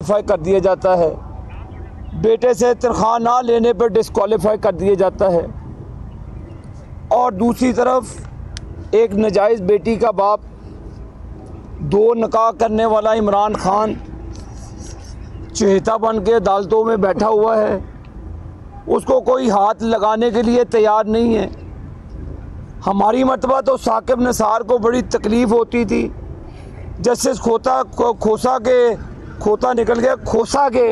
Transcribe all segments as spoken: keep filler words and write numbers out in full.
Disqualify कर दिया जाता है, बेटे से तनख्वाह ना लेने पर डिस्क्वालीफाई कर दिया जाता है, और दूसरी तरफ एक नाजायज़ बेटी का बाप दो निकाह करने वाला इमरान खान चहेता बन के अदालतों में बैठा हुआ है, उसको कोई हाथ लगाने के लिए तैयार नहीं है। हमारी मर्तबा तो साकिब निसार को बड़ी तकलीफ़ होती थी, जस्टिस खोता खोसा के खोता निकल गया खोसा के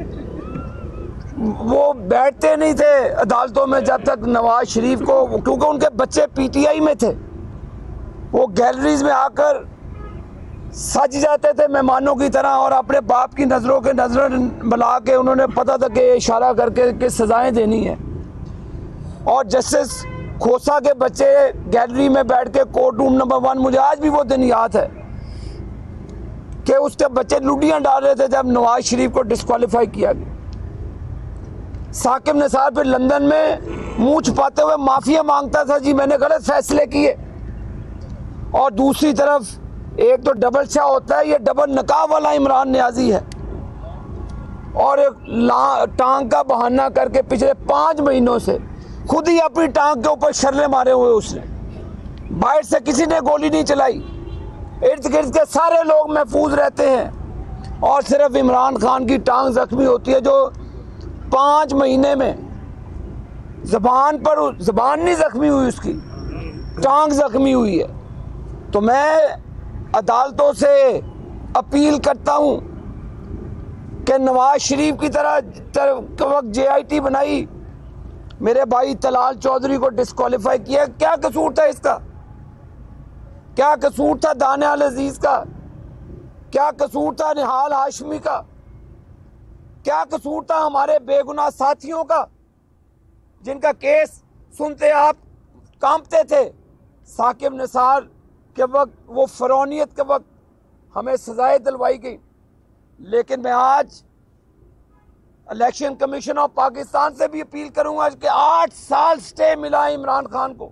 वो बैठते नहीं थे अदालतों में जब तक नवाज शरीफ को, क्योंकि उनके बच्चे पीटीआई में थे, वो गैलरीज में आकर सज जाते थे मेहमानों की तरह और अपने बाप की नज़रों के नजर मिला के उन्होंने पता था कि इशारा करके कि सजाएं देनी है। और जस्टिस खोसा के बच्चे गैलरी में बैठ के कोर्ट रूम नंबर वन, मुझे आज भी वो दिन याद है कि उसके बच्चे लुडियां डाल रहे थे जब नवाज शरीफ को डिस्क्वालीफाई किया गया। साकिब निसार फिर लंदन में मुंह छुपाते हुए माफिया मांगता था, जी मैंने गलत फैसले किए। और दूसरी तरफ एक तो डबल शाह होता है, ये डबल निकाह वाला इमरान न्याजी है, और एक टांग का बहाना करके पिछले पाँच महीनों से खुद ही अपनी टांग के ऊपर शर्रे मारे हुए उसने, बाहर से किसी ने गोली नहीं चलाई, इर्द गिर्द के सारे लोग महफूज रहते हैं और सिर्फ इमरान खान की टांग जख्मी होती है, जो पाँच महीने में जबान पर जबान नहीं जख्मी हुई, उसकी टांग जख्मी हुई है। तो मैं अदालतों से अपील करता हूँ कि नवाज शरीफ की तरह के वक्त जे आई टी बनाई, मेरे भाई तलाल चौधरी को डिस्क्वालीफाई किया, क्या कसूर था इसका? क्या कसूर था दानियाल अजीज का? क्या कसूर था निहाल हाशमी का? क्या कसूर था हमारे बेगुनाह साथियों का जिनका केस सुनते आप कांपते थे? साकिब निसार के वक्त, वो फरौनियत के वक्त हमें सजाएं दिलवाई गई, लेकिन मैं आज इलेक्शन कमीशन ऑफ पाकिस्तान से भी अपील करूंगा कि आठ साल स्टे मिला है इमरान खान को।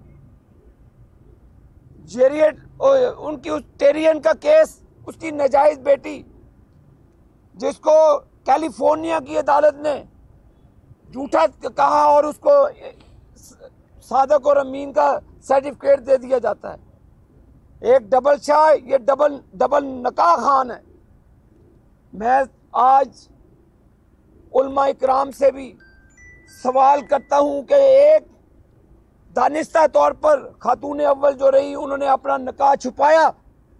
जेरियट उनकी उस टेरियन का केस, उसकी नाजायज बेटी जिसको कैलिफोर्निया की अदालत ने झूठा कहा और उसको सादक और अमीन का सर्टिफिकेट दे दिया जाता है। एक डबल शाह, ये डबल डबल नकाह खान है। मैं आज उलमा इकराम से भी सवाल करता हूं कि एक दानिस्ता तौर पर खातून अव्वल जो रही, उन्होंने अपना निकाह छुपाया,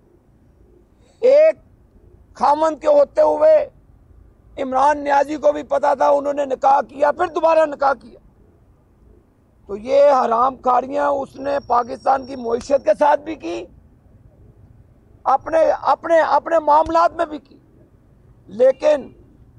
एक खामंद के होते हुए इमरान न्याजी को भी पता था, उन्होंने निकाह किया, फिर दोबारा निकाह किया। तो ये हराम कारियां उसने पाकिस्तान की मईशत के साथ भी की, अपने अपने अपने मामलात में भी की, लेकिन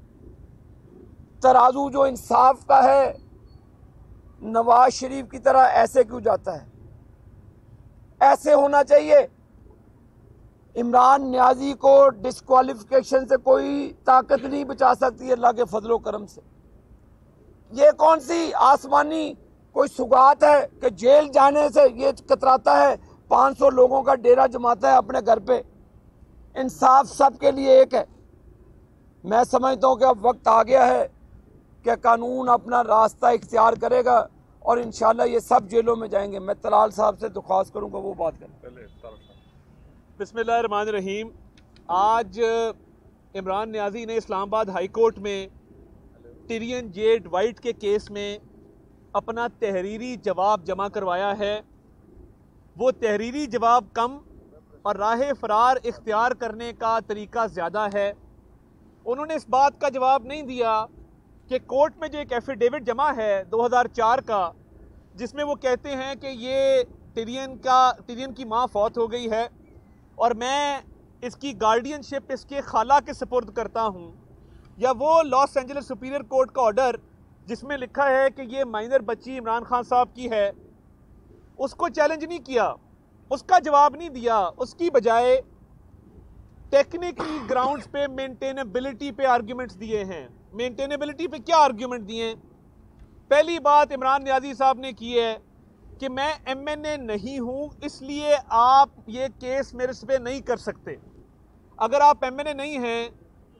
तराजू जो इंसाफ का है नवाज शरीफ की तरह ऐसे क्यों जाता है? ऐसे होना चाहिए। इमरान न्याजी को डिस्क्वालिफिकेशन से कोई ताकत नहीं बचा सकती अल्लाह के फजलो करम से। ये कौन सी आसमानी कोई सुगात है कि जेल जाने से ये कतराता है, पाँच सौ लोगों का डेरा जमाता है अपने घर पे। इंसाफ सबके लिए एक है। मैं समझता हूँ कि अब वक्त आ गया है कि कानून अपना रास्ता इख्तियार करेगा और इंशाल्लाह ये सब जेलों में जाएंगे। मैं तलाल साहब से दरख्वास्त करूँगा वो बात करें। बिस्मिल्लाहिर्रहमानिर्रहीम। आज इमरान न्याजी ने इस्लामाबाद हाई कोर्ट में टिरियन जेड वाइट के केस में अपना तहरीरी जवाब जमा करवाया है। वो तहरीरी जवाब कम और राह फरार इख्तियार करने का तरीका ज़्यादा है। उन्होंने इस बात का जवाब नहीं दिया कि कोर्ट में जो एक एफिडेविट जमा है दो हज़ार चार का, जिसमें वो कहते हैं कि ये टिरियन का टिरियन की माँ फौत हो गई है और मैं इसकी गार्डियनशिप इसके खाला के सपुर्द करता हूँ, या वो लॉस एंजलिस सुपीरियर कोर्ट का ऑर्डर जिसमें लिखा है कि ये माइनर बच्ची इमरान खान साहब की है, उसको चैलेंज नहीं किया, उसका जवाब नहीं दिया। उसकी बजाय टेक्निकल ग्राउंड्स पे मेंटेनेबिलिटी पे आर्ग्यूमेंट्स दिए हैं। मेंटेनेबिलिटी पे क्या आर्ग्यूमेंट दिए? पहली बात इमरान न्याजी साहब ने की है कि मैं एम एन ए नहीं हूँ, इसलिए आप ये केस मेरे पे नहीं कर सकते। अगर आप एम एन ए नहीं हैं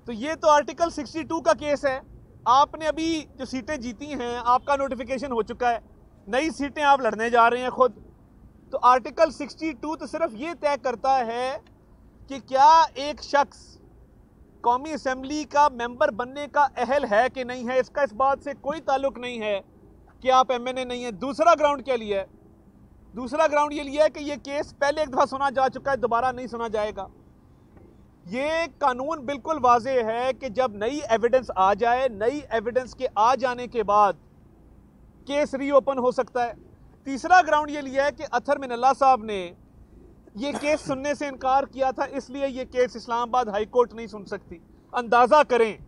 तो ये तो आर्टिकल बासठ का केस है। आपने अभी जो सीटें जीती हैं, आपका नोटिफिकेशन हो चुका है, नई सीटें आप लड़ने जा रहे हैं खुद। तो आर्टिकल बासठ तो सिर्फ ये तय करता है कि क्या एक शख्स कौमी असेंबली का मेंबर बनने का अहल है कि नहीं है। इसका इस बात से कोई ताल्लुक नहीं है कि आप एम एन ए नहीं है। दूसरा ग्राउंड क्या लिया है? दूसरा ग्राउंड ये लिया है कि ये केस पहले एक दफ़ा सुना जा चुका है, दोबारा नहीं सुना जाएगा। ये कानून बिल्कुल वाज़े है कि जब नई एविडेंस आ जाए, नई एविडेंस के आ जाने के बाद केस रीओपन हो सकता है। तीसरा ग्राउंड ये लिया है कि अथर मिनल्ला साहब ने ये केस सुनने से इनकार किया था, इसलिए ये केस इस्लामाबाद हाई कोर्ट नहीं सुन सकती। अंदाज़ा करें,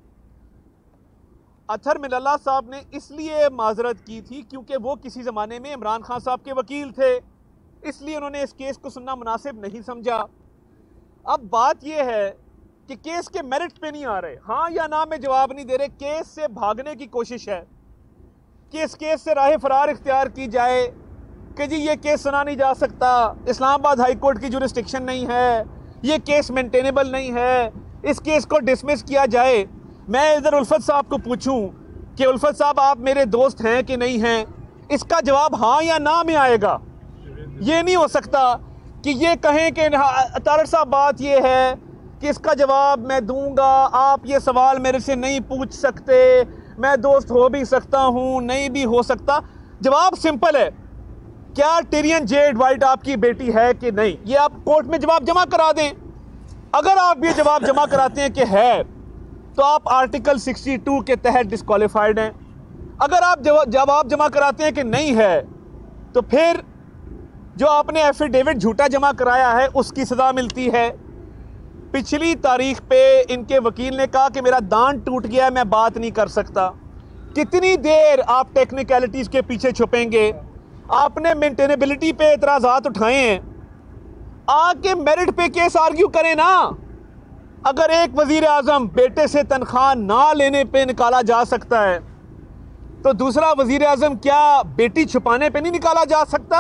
अथर मिनल्ला साहब ने इसलिए माजरत की थी क्योंकि वो किसी ज़माने में इमरान खान साहब के वकील थे, इसलिए उन्होंने इस केस को सुनना मुनासिब नहीं समझा। अब बात यह है कि केस के मेरिट पे नहीं आ रहे, हाँ या ना में जवाब नहीं दे रहे। केस से भागने की कोशिश है कि इस केस से राह फरार इख्तियार की जाए कि जी ये केस सुना नहीं जा सकता, इस्लामाबाद हाई कोर्ट की जुरिस्डिक्शन नहीं है, ये केस मेंटेनेबल नहीं है, इस केस को डिसमिस किया जाए। मैं इधर उल्फत साहब को पूछूं कि उल्फत साहब आप मेरे दोस्त हैं कि नहीं हैं, इसका जवाब हाँ या ना में आएगा। ये नहीं हो सकता कि ये कहें कि तारड़ साहब बात ये है कि इसका जवाब मैं दूंगा, आप ये सवाल मेरे से नहीं पूछ सकते, मैं दोस्त हो भी सकता हूँ नहीं भी हो सकता। जवाब सिंपल है, क्या टिरियन जेड वाइट आपकी बेटी है कि नहीं, ये आप कोर्ट में जवाब जमा करा दें। अगर आप ये जवाब जमा कराते हैं कि है तो आप आर्टिकल बासठ के तहत डिस्क्वालिफाइड हैं। अगर आप जवाब जमा कराते हैं कि नहीं है तो फिर जो आपने एफिडेविट झूठा जमा कराया है उसकी सज़ा मिलती है। पिछली तारीख पे इनके वकील ने कहा कि मेरा दांत टूट गया, मैं बात नहीं कर सकता। कितनी देर आप टेक्निकलिटीज़ के पीछे छुपेंगे? आपने मेंटेनेबिलिटी पे एतराज़ात उठाए हैं, आके मेरिट पे केस आर्ग्यू करें ना। अगर एक वज़ीर आज़म बेटे से तनख्वाह ना लेने पे निकाला जा सकता है तो दूसरा वज़ीर आज़म क्या बेटी छुपाने पे नहीं निकाला जा सकता?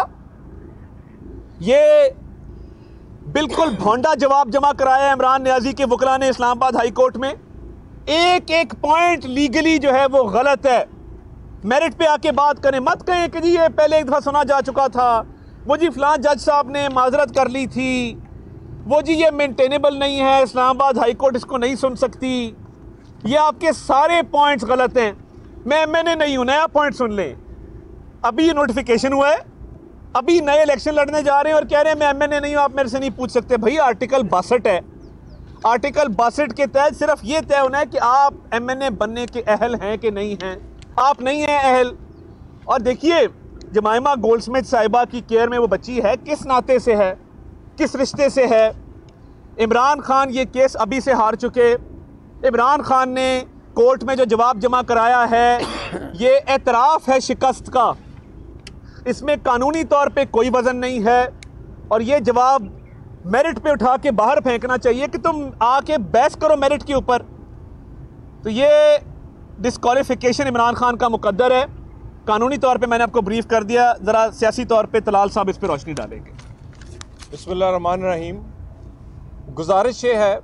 ये बिल्कुल भोंडा जवाब जमा कराया इमरान नियाज़ी के वकला ने इस्लामाबाद हाई कोर्ट में। एक एक पॉइंट लीगली जो है वो गलत है। मेरिट पे आके बात करें, मत कहें कि जी ये पहले एक दफ़ा सुना जा चुका था, वो जी फलां जज साहब ने माजरत कर ली थी, वो जी ये मेंटेनेबल नहीं है, इस्लामाबाद हाई कोर्ट इसको नहीं सुन सकती। ये आपके सारे पॉइंट्स गलत हैं। मैं मैंने नहीं हूँ, नया पॉइंट सुन लें। अभी ये नोटिफिकेशन हुआ है, अभी नए इलेक्शन लड़ने जा रहे हैं और कह रहे हैं मैं एम एन ए नहीं हूँ, आप मेरे से नहीं पूछ सकते। भाई आर्टिकल बासठ है, आर्टिकल बासठ के तहत सिर्फ ये तय होना है कि आप एम एन ए बनने के अहल हैं कि नहीं हैं। आप नहीं हैं अहल। और देखिए जमाइमा गोल्डस्मिथ साहिबा की केयर में वो बच्ची है, किस नाते से है, किस रिश्ते से है? इमरान खान ये केस अभी से हार चुके। इमरान खान ने कोर्ट में जो जवाब जमा कराया है ये एतराफ़ है शिकस्त का, इसमें कानूनी तौर पे कोई वज़न नहीं है। और ये जवाब मेरिट पे उठा के बाहर फेंकना चाहिए कि तुम आके बहस करो मेरिट के ऊपर। तो ये डिस्क्वालिफिकेशन इमरान खान का मुकद्दर है। कानूनी तौर पे मैंने आपको ब्रीफ कर दिया, ज़रा सियासी तौर पे तलाल साहब इस पर रोशनी डालेंगे। बिस्मिल्लाहिर्रहमानिर्रहीम। गुजारिश ये है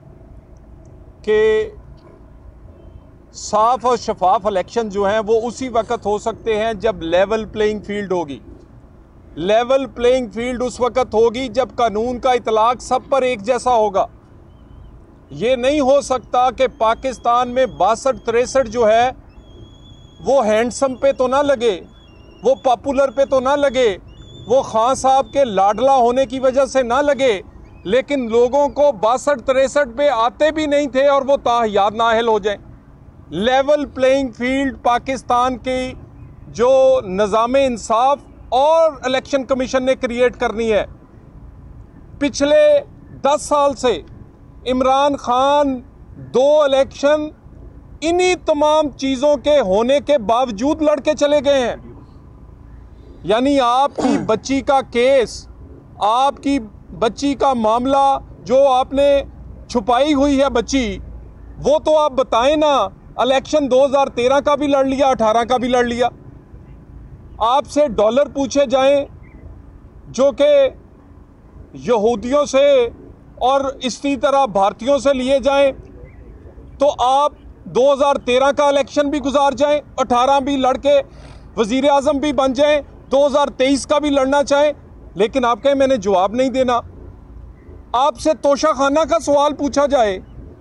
कि साफ और शफाफ इलेक्शन जो हैं वो उसी वक्त हो सकते हैं जब लेवल प्लेइंग फील्ड होगी। लेवल प्लेइंग फील्ड उस वक्त होगी जब कानून का इतलाक सब पर एक जैसा होगा। ये नहीं हो सकता कि पाकिस्तान में बासठ तिरसठ जो है वो हैंडसम पे तो ना लगे, वो पॉपुलर पे तो ना लगे, वो खान साहब के लाडला होने की वजह से ना लगे, लेकिन लोगों को बासठ तिरसठ पे आते भी नहीं थे और वो ताहयात नाअहल हो जाए। लेवल प्लेइंग फील्ड पाकिस्तान की जो निज़ाम इंसाफ और इलेक्शन कमीशन ने क्रिएट करनी है। पिछले दस साल से इमरान खान दो इलेक्शन इन्हीं तमाम चीज़ों के होने के बावजूद लड़के चले गए हैं। यानी आपकी बच्ची का केस, आपकी बच्ची का मामला जो आपने छुपाई हुई है बच्ची, वो तो आप बताएं ना। इलेक्शन दो हज़ार तेरह का भी लड़ लिया, अठारह का भी लड़ लिया। आपसे डॉलर पूछे जाएं जो कि यहूदियों से और इसी तरह भारतीयों से लिए जाएं, तो आप दो हज़ार तेरह का इलेक्शन भी गुजार जाएं, अठारह भी लड़के वजीर आजम भी बन जाएं, दो हज़ार तेईस का भी लड़ना चाहें, लेकिन आप कहें मैंने जवाब नहीं देना। आपसे तोशाखाना का सवाल पूछा जाए,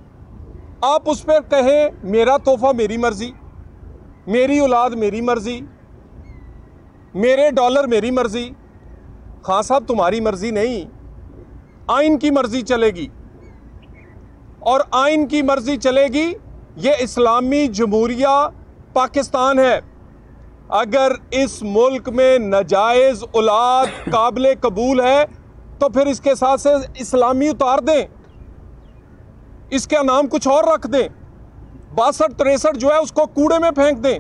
आप उस पर कहें मेरा तोहफा मेरी मर्जी, मेरी औलाद मेरी मर्जी, मेरे डॉलर मेरी मर्जी। खान साहब तुम्हारी मर्जी नहीं, आइन की मर्जी चलेगी, और आइन की मर्जी चलेगी। ये इस्लामी जमहूरिया पाकिस्तान है। अगर इस मुल्क में नाजायज़ औलाद काबिल कबूल है तो फिर इसके साथ से इस्लामी उतार दें, इसका नाम कुछ और रख दें, बासठ तिरसठ जो है उसको कूड़े में फेंक दें।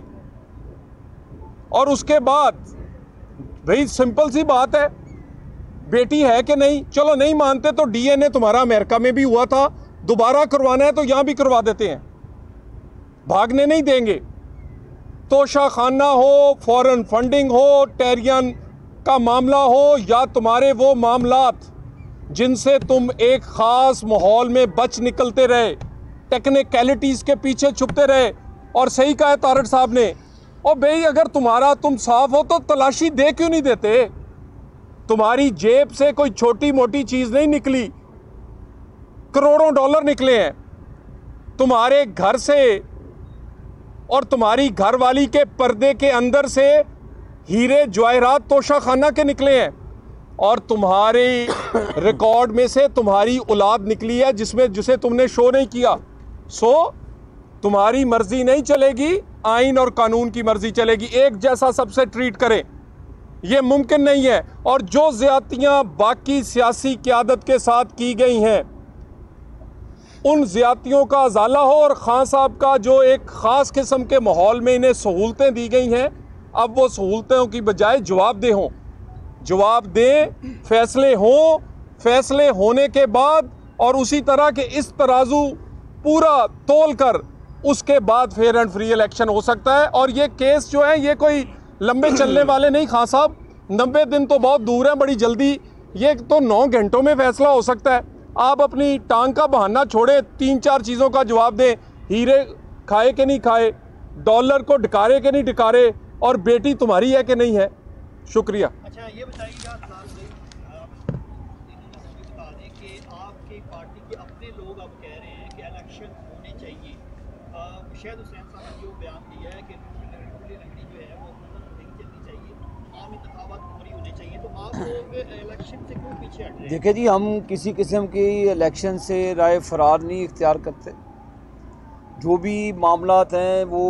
और उसके बाद भाई सिंपल सी बात है, बेटी है कि नहीं, चलो नहीं मानते तो डीएनए तुम्हारा अमेरिका में भी हुआ था, दोबारा करवाना है तो यहां भी करवा देते हैं, भागने नहीं देंगे। तोशाखाना हो, फॉरेन फंडिंग हो, टेरियन का मामला हो, या तुम्हारे वो मामलात जिनसे तुम एक ख़ास माहौल में बच निकलते रहे, टेक्निकलिटीज़ के पीछे छुपते रहे। और सही कहा है तारड़ साहब ने, और भाई अगर तुम्हारा तुम साफ हो तो तलाशी दे क्यों नहीं देते? तुम्हारी जेब से कोई छोटी मोटी चीज़ नहीं निकली, करोड़ों डॉलर निकले हैं तुम्हारे घर से, और तुम्हारी घरवाली के पर्दे के अंदर से हीरे जवाहरात तोशाखाना के निकले हैं, और तुम्हारे रिकॉर्ड में से तुम्हारी औलाद निकली है जिसमें जिसे तुमने शो नहीं किया। सो तुम्हारी मर्जी नहीं चलेगी, आइन और कानून की मर्जी चलेगी। एक जैसा सबसे ट्रीट करें, यह मुमकिन नहीं है। और जो ज्यादतियां बाकी सियासी क़यादत के साथ की गई हैं, उन ज्यादतियों का अजाला हो, और खान साहब का जो एक ख़ास किस्म के माहौल में इन्हें सहूलतें दी गई हैं, अब वो सहूलतों की बजाय जवाबदेह हों, जवाब दें, फैसले हों, फैसले होने के बाद और उसी तरह के इस तराजू पूरा तोल कर उसके बाद फेयर एंड फ्री इलेक्शन हो सकता है। और ये केस जो है ये कोई लंबे चलने वाले नहीं खान साहब, नब्बे दिन तो बहुत दूर है, बड़ी जल्दी ये तो नौ घंटों में फैसला हो सकता है। आप अपनी टांग का बहाना छोड़े, तीन चार चीज़ों का जवाब दें, हीरे खाए कि नहीं खाए, डॉलर को ढकारे कि नहीं ढकारे, और बेटी तुम्हारी है कि नहीं है। शुक्रिया। अच्छा ये बताइएगा आप बता दें कि आपकी पार्टी के अपने लोग अब कह रहे हैं कि इलेक्शन होने चाहिए। शहद हुसैन साहब ने जो बयान दिया है कि खुली लकड़ी जो है वो नहीं चलनी चाहिए, आम इंतखाबात पूरी होने चाहिए, तो आप लोग इलेक्शन से क्यों पीछे हट रहे हैं? देखिए जी, हम किसी किस्म की इलेक्शन से राय फरार नहीं इख्तियार करते। जो भी मामलात हैं वो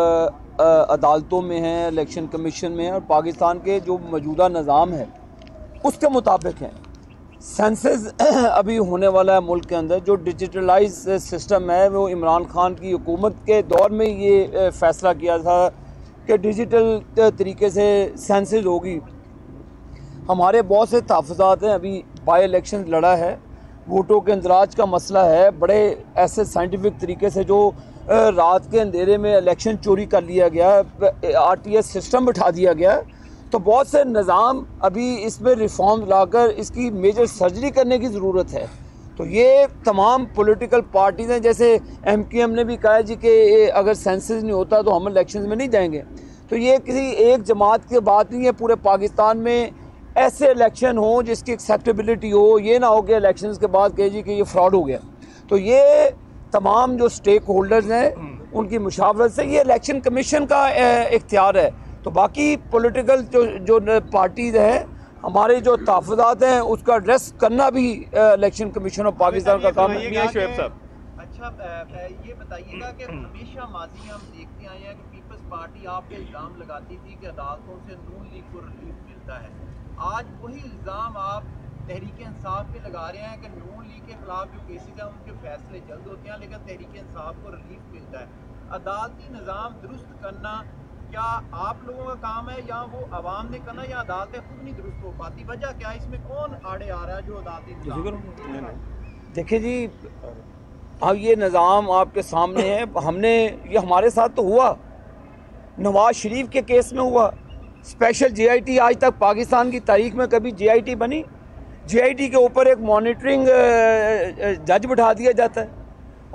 अदालतों में हैं, इलेक्शन कमीशन में है, और पाकिस्तान के जो मौजूदा निज़ाम है उसके मुताबिक हैं। सेंसस अभी होने वाला है मुल्क के अंदर, जो डिजिटलाइज सिस्टम है वो इमरान खान की हुकूमत के दौर में ये फ़ैसला किया था कि डिजिटल तरीके से सेंसस होगी। हमारे बहुत से तहफ़्फ़ुज़ात हैं, अभी बाई इलेक्शन लड़ा है, वोटों के इंदराज का मसला है, बड़े ऐसे साइंटिफिक तरीके से जो रात के अंधेरे में इलेक्शन चोरी कर लिया गया, आर टी एस सिस्टम बिठा दिया गया। तो बहुत से निज़ाम अभी इसमें रिफॉर्म लाकर इसकी मेजर सर्जरी करने की ज़रूरत है। तो ये तमाम पॉलिटिकल पार्टीज़ हैं, जैसे एम क्यू एम ने भी कहा जी कि अगर सेंसस नहीं होता तो हम इलेक्शन में नहीं जाएंगे। तो ये किसी एक जमात की बात नहीं है, पूरे पाकिस्तान में ऐसे इलेक्शन हो जिसकी एक्सेप्टेबिलिटी हो, ये ना हो कि इलेक्शन के बाद कहे जी कि ये फ्रॉड हो गया। तो ये तमाम जो स्टेक होल्डर्स हैं उनकी मुशावरत से ये इलेक्शन कमीशन का इख्तियार है। तो बाकी पॉलिटिकल जो जो पार्टीज़ हैं, हमारे जो तहफ़्फ़ुज़ात हैं उसका एड्रेस करना भी इलेक्शन कमीशन ऑफ पाकिस्तान का काम है। शुएब साहब, अच्छा ये बताइएगा कि हमेशा माजी हम देखते आए हैं कि पीपल्स पार्टी आप पे इल्ज़ाम लगाती थी कि अदालतों से नून लीग को रिलीफ मिलता है। आज वही इल्ज़ाम आप तहरीक इंसाफ पे लगा रहे हैं कि नून लीग के खिलाफ जो केसेज हैं उनके फैसले जल्द होते हैं, लेकिन तहरीक इंसाफ को रिलीफ मिलता है। अदालती निज़ाम दुरुस्त करना क्या आप लोगों का काम है या वो अवाम ने करना, या अदालतें खुद नहीं दुरुस्त हो पाती? वजह क्या है, इसमें कौन आड़े आ रहा है जो अदालती निज़ाम? देखिए जी, अब ये निज़ाम आपके सामने है। हमने ये हमारे साथ तो हुआ, नवाज शरीफ के केस में हुआ। स्पेशल जे आई टी आज तक पाकिस्तान की तारीख में कभी जे आई टी बनी? जे आई टी के ऊपर एक मॉनिटरिंग जज बिठा दिया जाता है, और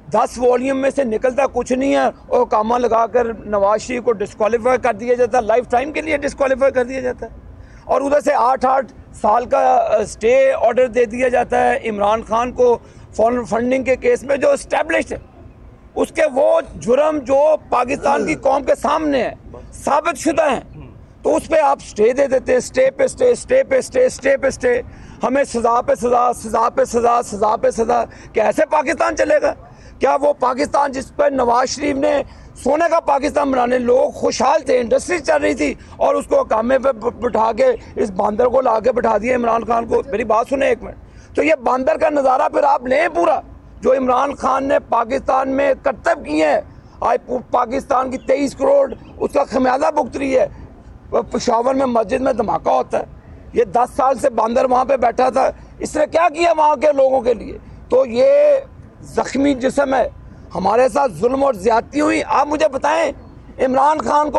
दस वॉल्यूम में से निकलता कुछ नहीं है और कामा लगाकर नवाज शरीफ को डिस्क्वालीफाई कर दिया जाता है, लाइफ टाइम के लिए डिस्क्वालीफाई कर दिया जाता है। और उधर से आठ आठ साल का स्टे ऑर्डर दे दिया जाता है इमरान खान को फॉरेन फंडिंग के केस में, जो इस्टेब्लिश्ड है उसके वो जुर्म जो पाकिस्तान की कौम के सामने है, साबित शुदा है, तो उस पर आप स्टे दे देते हैं, स्टे पे स्टे, स्टे पे स्टे, स्टे पे स्टे, हमें सज़ा पे सज़ा, सज़ा पे सज़ा, सज़ा पे सज़ा। कैसे पाकिस्तान चलेगा? क्या वो पाकिस्तान जिस पर नवाज शरीफ ने सोने का पाकिस्तान बनाने, लोग खुशहाल थे, इंडस्ट्री चल रही थी, और उसको कामे पे बिठा के इस बंदर को ला के बिठा दिया इमरान खान को। मेरी बात सुने एक मिनट। तो ये बंदर का नज़ारा फिर आप लें पूरा, जो इमरान खान ने पाकिस्तान में करतब किए हैं, आज पाकिस्तान की तेईस करोड़ उसका खमियाजा भुगत रही है। पेशावर में मस्जिद में धमाका होता है, ये दस साल से बंदर वहाँ पे बैठा था, इसने क्या किया वहाँ के लोगों के लिए? तो ये जख्मी जिस्म है, हमारे साथ जुल्म और ज्यादती हुई। आप मुझे बताएं, इमरान खान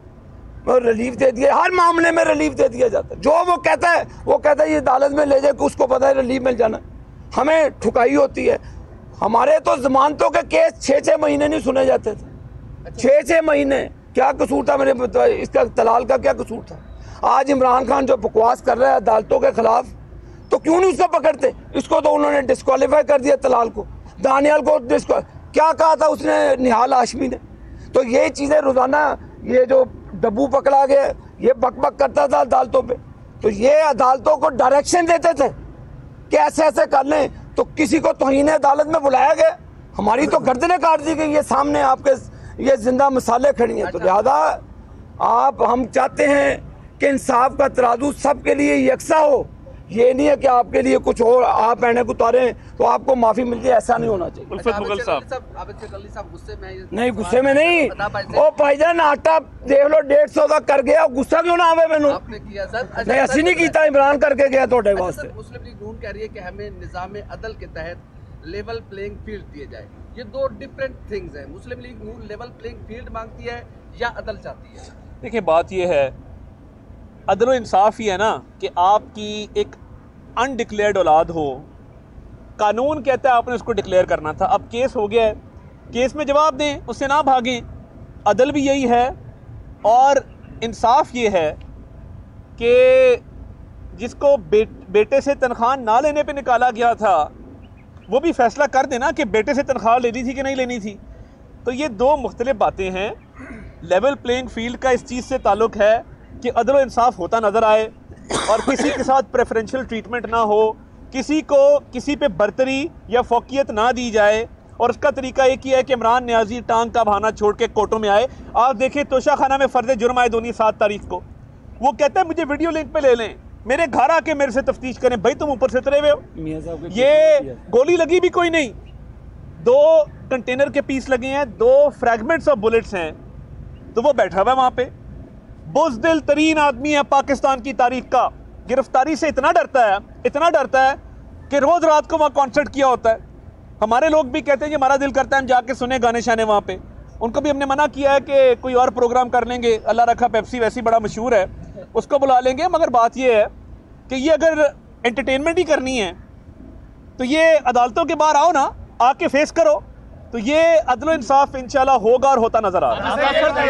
को रिलीफ दे दिया, हर मामले में रिलीफ दे दिया जाता है, जो वो कहता है वो कहता है ये अदालत में ले जाए, उसको पता है रिलीफ मिल जाना, हमें ठुकाई होती है। हमारे तो जमानतों के केस छः छः महीने नहीं सुने जाते थे, छः छः महीने। क्या कसूर था मेरे, इसका तलाल का क्या कसूर था? आज इमरान खान जो बकवास कर रहा है अदालतों के खिलाफ, तो क्यों नहीं उसको पकड़ते? इसको तो उन्होंने डिस्क्वालीफाई कर दिया, तलाल को, दानियाल को डिस्क्वा क्या कहा था उसने, निहाल हाशमी ने। तो ये चीज़ें रोज़ाना, ये जो डब्बू पकड़ा गया, ये बक बक करता था अदालतों पे, तो ये अदालतों को डायरेक्शन देते थे कि ऐसे ऐसे कर लें, तो किसी को तौहीन अदालत में बुलाया गया, हमारी तो गर्दनें काट दी गई। ये सामने आपके ये जिंदा मिसालें खड़ी हैं। तो लिहाजा आप, हम चाहते हैं कि इंसाफ का तराजू सबके लिए यकसा हो, ये नहीं है कि आपके लिए कुछ और आप ऐनक उतारें तो आपको माफी मिल जाए, ऐसा नहीं होना चाहिए। उल्फत मुगल साहब, गुस्से में नहीं, गुस्से में नहीं, ओ भाईजान आटा देख लो डेढ़ सौ का कर गया, गुस्सा क्यों ना आवे मैनू? आपने किया सर? नहीं, ऐसी नहीं कीता, इमरान करके गया थोड़े वास्ते। मुस्लिम लीग नून कह रही है कि हमें निज़ाम अदल के तहत लेवल प्लेइंग फील्ड दिए जाए। ये दो डिफरेंट थिंग्स हैं। Muslim League Noon level playing field मांगती है या अदल चाहती है? देखिए, बात ये है, अदल और इंसाफ ही है ना कि आपकी एक अनडिक्लेयर्ड औलाद हो, कानून कहता है आपने उसको डिक्लेयर करना था, अब केस हो गया है, केस में जवाब दें, उससे ना भागें। अदल भी यही है और इंसाफ ये है कि जिसको बे, बेटे से तनख्वाह ना लेने पे निकाला गया था, वो भी फैसला कर देना कि बेटे से तनख्वाह लेनी थी कि नहीं लेनी थी। तो ये दो मुख्तलिफ बातें हैं। लेवल प्लेइंग फील्ड का इस चीज़ से ताल्लुक़ है कि अदल और इंसाफ होता नज़र आए और किसी के साथ प्रेफरेंशियल ट्रीटमेंट ना हो, किसी को किसी पे बर्तरी या फौकियत ना दी जाए। और उसका तरीका एक ही है कि इमरान न्याजी टांग का बहाना छोड़ के कोर्टों में आए। आप देखें, तोशा खाना में फ़र्ज़ जुर्म आए दोनों सात तारीख को, वो कहता है मुझे वीडियो लिंक पे ले लें, मेरे घर आके मेरे से तफ्तीश करें। भाई तुम ऊपर से उतरे हुए हो, ये गोली लगी भी कोई नहीं, दो कंटेनर के पीस लगे हैं, दो फ्रैगमेंट्स ऑफ बुलेट्स हैं, तो वो बैठा हुआ है वहाँ पे। बुज़दिल तरीन आदमी है पाकिस्तान की तारीख का, गिरफ्तारी से इतना डरता है, इतना डरता है कि रोज़ रात को वहाँ कॉन्सर्ट किया होता है। हमारे लोग भी कहते हैं कि हमारा दिल करता है हम जाके सुने गाने शाने वहाँ पे। उनको भी हमने मना किया है कि कोई और प्रोग्राम कर लेंगे, अल्लाह रखा पेप्सी वैसी बड़ा मशहूर है, उसको बुला लेंगे। मगर बात ये है कि ये अगर एंटरटेनमेंट ही करनी है तो ये अदालतों के बाहर आओ ना, आके फेस करो, तो ये अदल इंसाफ इंशाल्लाह होगा और होता नजर आ रहा है।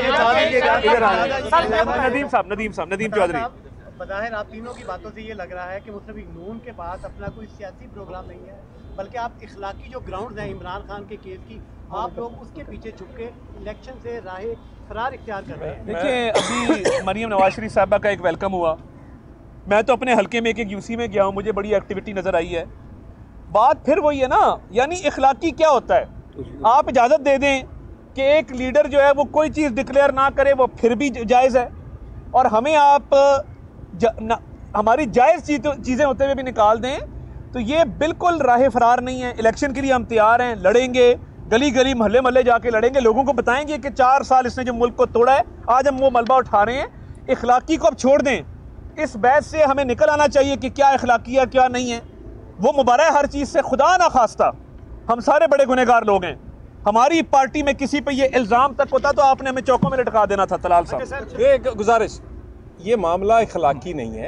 नदीम साहब, नदीम साहब, नदीम चौधरी, बज़ाहिर आप तीनों की बातों से ये लग रहा है कि मुस्लिम लीग नून के पास अपना कोई सियासी प्रोग्राम नहीं है, बल्कि आप इखलाकी जो ग्राउंड हैं इमरान खान के केस की, आप लोग उसके पीछे छुप के इलेक्शन से राह फरार इख्तियार कर रहे हैं। देखिए, अभी मरियम नवाज शरीफ साहबा का एक वेलकम हुआ, मैं तो अपने हल्के में एक एक यूसी में गया हूँ, मुझे बड़ी एक्टिविटी नज़र आई है। बात फिर वही है ना, यानी इखलाकी क्या होता है? आप इजाज़त दे दें कि एक लीडर जो है वो कोई चीज़ डिक्लेयर ना करे, वो फिर भी जायज़ है, और हमें आप ज, न, हमारी जायज़ चीज़ें होते हुए भी निकाल दें, तो ये बिल्कुल राह फरार नहीं है। इलेक्शन के लिए हम तैयार हैं, लड़ेंगे, गली गली मोहल्ले मोहल्ले जाके लड़ेंगे, लोगों को बताएंगे कि चार साल इसने जो मुल्क को तोड़ा है, आज हम वो मलबा उठा रहे हैं। इखलाकी को अब छोड़ दें, इस बहस से हमें निकल आना चाहिए कि क्या इखलाकी है क्या नहीं है। वो मुबारक हर चीज़ से, खुदा ना खास्ता हम सारे बड़े गुनहगार लोग हैं, हमारी पार्टी में किसी पे ये इल्ज़ाम तक होता तो आपने हमें चौकों में लटका देना था। तलाल साहब, ये गुजारिश, ये मामला इखलाकी नहीं है,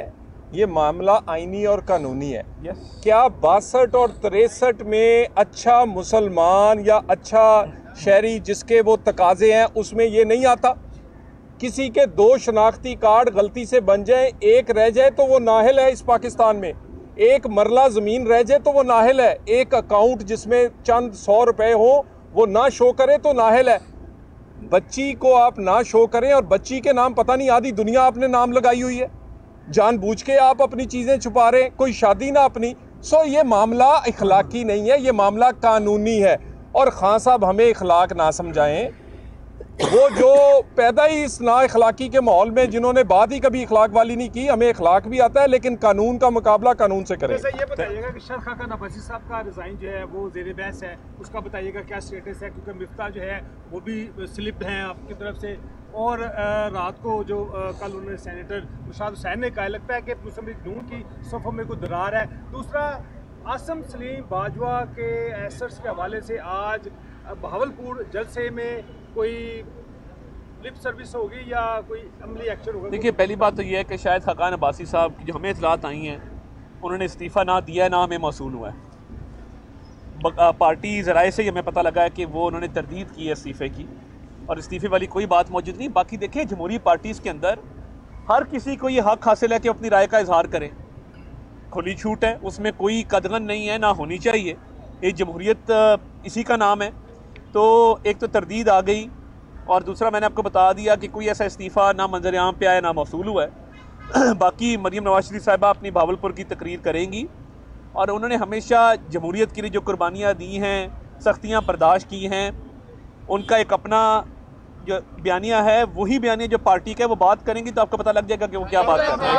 ये मामला आईनी और कानूनी है। Yes. क्या बासठ और तिरसठ में अच्छा मुसलमान या अच्छा शहरी जिसके वो तकाजे हैं उसमें ये नहीं आता? किसी के दो शनाख्ती कार्ड गलती से बन जाए, एक रह जाए तो वो नाहिल है इस पाकिस्तान में, एक मरला ज़मीन रह जाए तो वो नाहिल है, एक अकाउंट जिसमें चंद सौ रुपए हो वो ना शो करे तो नाहिल है। बच्ची को आप ना शो करें और बच्ची के नाम पता नहीं आधी दुनिया आपने नाम लगाई हुई है, जानबूझ के आप अपनी चीज़ें छुपा रहे हैं, कोई शादी ना अपनी। सो ये मामला इखलाकी नहीं है, ये मामला कानूनी है। और खान साहब हमें इखलाक ना समझाएं, वो जो पैदा ही इस ना इखलाकी के माहौल में जिन्होंने बात ही कभी इखलाक वाली नहीं की। हमें इखलाक भी आता है लेकिन कानून का मुकाबला कानून से करें। जैसे ये बताइएगा कि शरख खान अब्बासी साहब का रिज़ाइन जो है वो ज़ेर बहस है, उसका बताइएगा क्या स्टेटस है, क्योंकि मिफ्ता जो है वो भी स्लिप्ड हैं आपकी तरफ से। और रात को जो कल उन्होंने सेनेटर मुशाद हुसैन ने कहा, लगता है कि मुस्लिम लीग नून की सफ़ों में कोई दरार है। दूसरा, आसम सलीम बाजवा के एसेट्स के हवाले से आज बहावलपुर जलसे में कोई लिप सर्विस होगी या कोई अमली एक्शन होगा? देखिए, पहली बात तो ये है कि शायद खाकान अब्बासी साहब की जो हमें इतलात आई हैं, उन्होंने इस्तीफ़ा ना दिया है ना हमें मौसूल हुआ है। पार्टी ज़राए से हमें पता लगा है कि वो उन्होंने तरदीद की है इस्तीफ़े की, और इस्तीफ़े वाली कोई बात मौजूद नहीं। बाकी देखें, जमहूरी पार्टीज़ के अंदर हर किसी को ये हक़ हासिल है कि अपनी राय का इजहार करें, खुली छूट है, उसमें कोई कदगन नहीं है, ना होनी चाहिए। ये जमहूरियत इसी का नाम है। तो एक तो तरदीद आ गई, और दूसरा मैंने आपको बता दिया कि कोई ऐसा इस्तीफ़ा ना मंजर आम पे आया ना मौसूल हुआ है। बाकी मरीम नवाज शरीफ साहिबा अपनी भावलपुर की तकरीर करेंगी, और उन्होंने हमेशा जमहूरियत के लिए जो कुर्बानियाँ दी हैं, सख्तियाँ बर्दाश्त की हैं, उनका एक अपना जो बयानिया है वही बयानिया जो पार्टी का है, वो बात करेंगी तो आपको पता लग जाएगा कि वो क्या बात कर रहे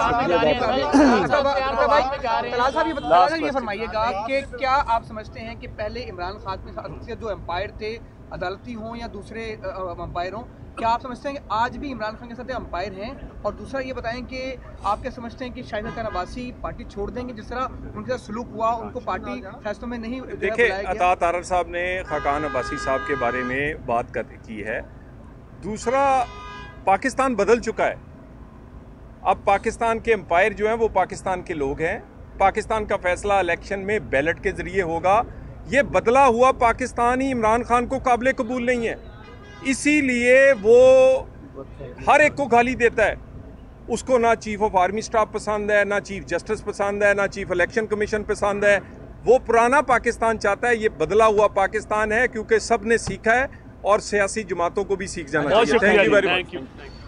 हैं। ये फरमाइएगा कि क्या आप समझते हैं कि पहले इमरान खान के जो एम्पायर थे, अदालती हों या दूसरे एम्पायर हों, क्या आप समझते हैं कि आज भी इमरान खान के साथ एम्पायर हैं? और दूसरा ये बताएं कि आप क्या समझते हैं कि शाहिद खान अब्बासी पार्टी छोड़ देंगे जिस तरह उनके साथ सलूक हुआ, उनको पार्टी फैसलों में नहीं? देखिए, अता तारर साहब ने खाकान अब्बासी साहब के बारे में बात कर की है। दूसरा, पाकिस्तान बदल चुका है। अब पाकिस्तान के एम्पायर जो हैं वो पाकिस्तान के लोग हैं। पाकिस्तान का फैसला इलेक्शन में बैलेट के ज़रिए होगा। ये बदला हुआ पाकिस्तान ही इमरान खान को काबिल कबूल नहीं है, इसीलिए वो हर एक को गाली देता है। उसको ना चीफ ऑफ आर्मी स्टाफ पसंद है, ना चीफ जस्टिस पसंद है, ना चीफ इलेक्शन कमीशन पसंद है। वो पुराना पाकिस्तान चाहता है, ये बदला हुआ पाकिस्तान है, क्योंकि सब ने सीखा है और सियासी जमातों को भी सीख जाना चाहिए। Thank you very much.